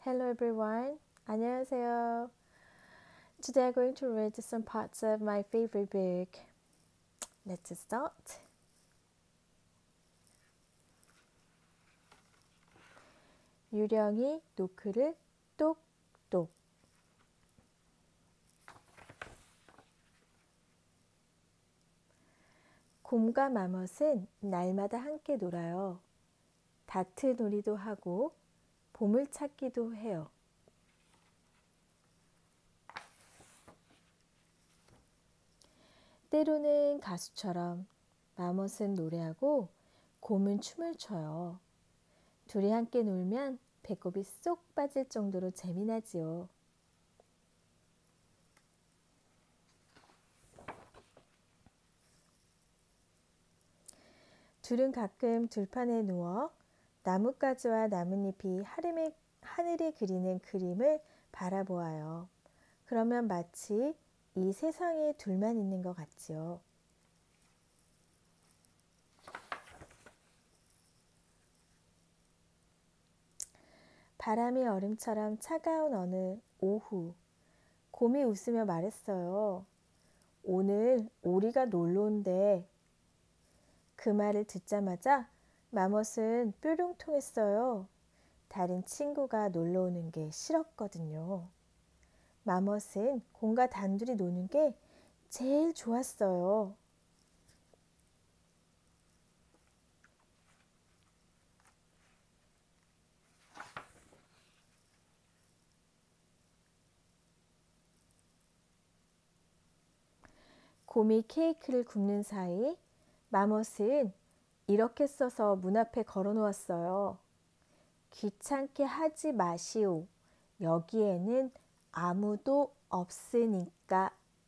Hello everyone. 안녕하세요. Today I'm going to read some parts of my favorite book. Let's start. 유령이 노크를 똑똑. 곰과 마멋은 날마다 함께 놀아요. 다트 놀이도 하고 보물찾기도 해요. 때로는 가수처럼 마멋은 노래하고 곰은 춤을 춰요. 둘이 함께 놀면 배꼽이 쏙 빠질 정도로 재미나지요. 둘은 가끔 들판에 누워 나뭇가지와 나뭇잎이 하늘에 그리는 그림을 바라보아요. 그러면 마치 이 세상에 둘만 있는 것 같지요. 바람이 얼음처럼 차가운 어느 오후, 곰이 웃으며 말했어요. 오늘 오리가 놀러 온대. 그 말을 듣자마자 마멋은 뾰롱통했어요. 다른 친구가 놀러 오는 게 싫었거든요. 마멋은 곰과 단둘이 노는 게 제일 좋았어요. 곰이 케이크를 굽는 사이 마멋은 이렇게 써서 문 앞에 걸어 놓았어요. 귀찮게 하지 마시오. 여기에는 아무도 없으니까.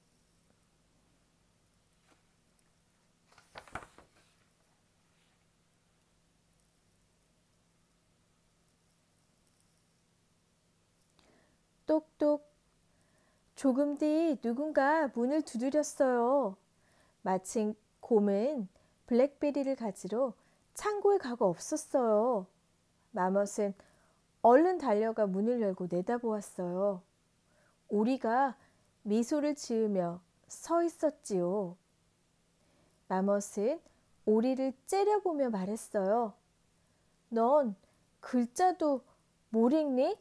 똑똑. 조금 뒤 누군가 문을 두드렸어요. 마침 곰은 블랙베리를 가지러 창고에 가고 없었어요. 마멋은 얼른 달려가 문을 열고 내다보았어요. 오리가 미소를 지으며 서 있었지요. 마멋은 오리를 째려보며 말했어요. 넌 글자도 못 읽니?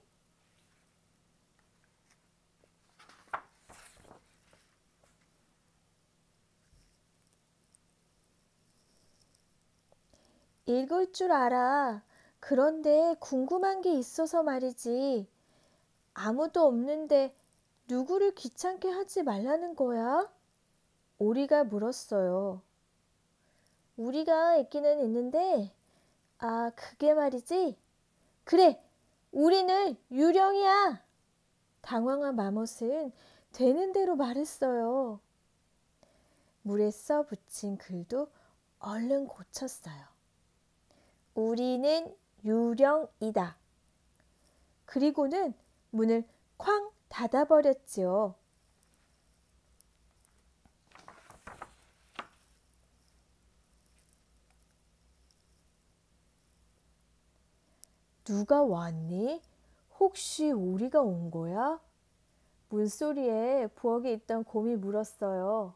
읽을 줄 알아. 그런데 궁금한 게 있어서 말이지. 아무도 없는데 누구를 귀찮게 하지 말라는 거야? 오리가 물었어요. 우리가 있기는 있는데, 그게 말이지? 그래, 우리는 유령이야. 당황한 마멋은 되는 대로 말했어요. 물에 써 붙인 글도 얼른 고쳤어요. 우리는 유령이다. 그리고는 문을 쾅 닫아버렸지요. 누가 왔니? 혹시 오리가 온 거야? 문소리에 부엌에 있던 곰이 물었어요.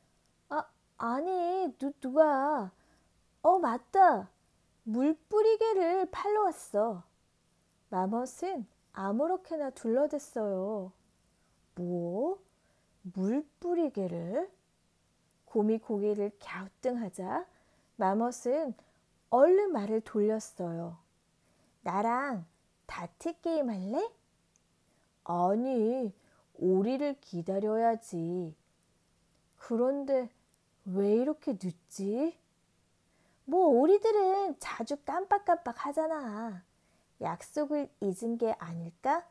아니, 누가? 맞다. 물뿌리개를 팔러 왔어. 마멋은 아무렇게나 둘러댔어요. 뭐? 물뿌리개를? 곰이 고개를 갸우뚱하자 마멋은 얼른 말을 돌렸어요. 나랑 다트 게임 할래? 아니, 오리를 기다려야지. 그런데 왜 이렇게 늦지? 뭐 오리들은 자주 깜빡깜빡 하잖아. 약속을 잊은 게 아닐까?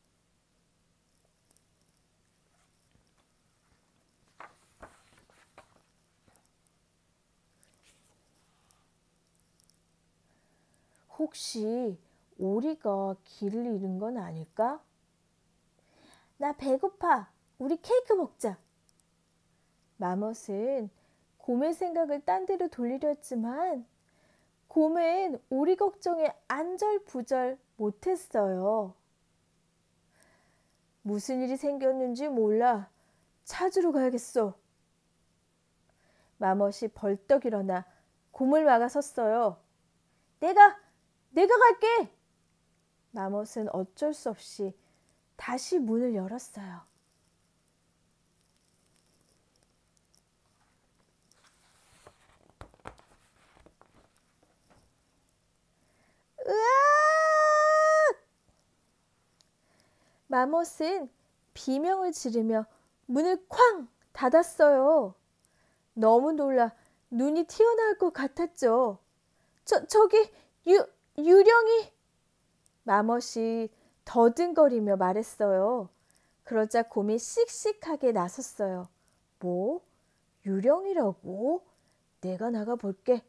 혹시 오리가 길을 잃은 건 아닐까? 나 배고파. 우리 케이크 먹자. 마멋은 곰의 생각을 딴 데로 돌리려 했지만 곰은 오리 걱정에 안절부절 못했어요. 무슨 일이 생겼는지 몰라. 찾으러 가야겠어. 마멋이 벌떡 일어나 곰을 막아 섰어요. 내가 갈게! 마멋은 어쩔 수 없이 다시 문을 열었어요. 으악! 마멋은 비명을 지르며 문을 쾅 닫았어요. 너무 놀라 눈이 튀어나올 것 같았죠. 저기 유령이! 마멋이 더듬거리며 말했어요. 그러자 곰이 씩씩하게 나섰어요. 뭐? 유령이라고? 내가 나가 볼게.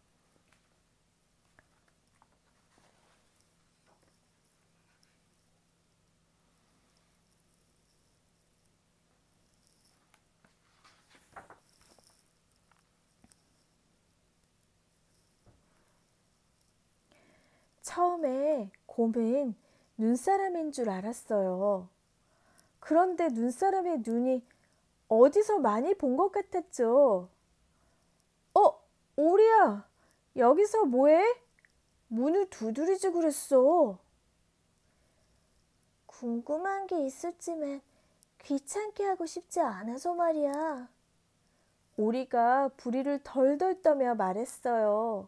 처음에 곰은 눈사람인 줄 알았어요. 그런데 눈사람의 눈이 어디서 많이 본 것 같았죠. 오리야, 여기서 뭐해? 문을 두드리지 그랬어. 궁금한 게 있었지만 귀찮게 하고 싶지 않아서 말이야. 오리가 부리를 덜덜 떠며 말했어요.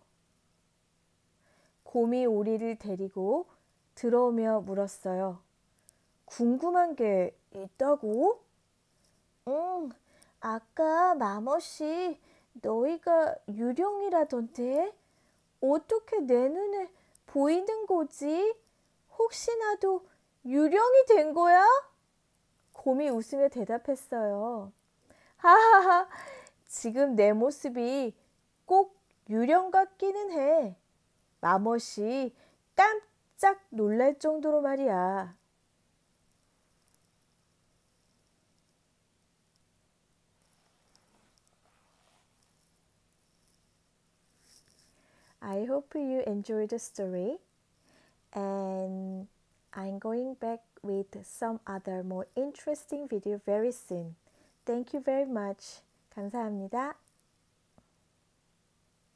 곰이 오리를 데리고 들어오며 물었어요. 궁금한 게 있다고? 응, 아까 마멋이 너희가 유령이라던데 어떻게 내 눈에 보이는 거지? 혹시 나도 유령이 된 거야? 곰이 웃으며 대답했어요. 하하하, 지금 내 모습이 꼭 유령 같기는 해. 마멋이 깜짝 놀랄 정도로 말이야. I hope you enjoyed the story, and I'm going back with some other more interesting video very soon. Thank you very much. 감사합니다.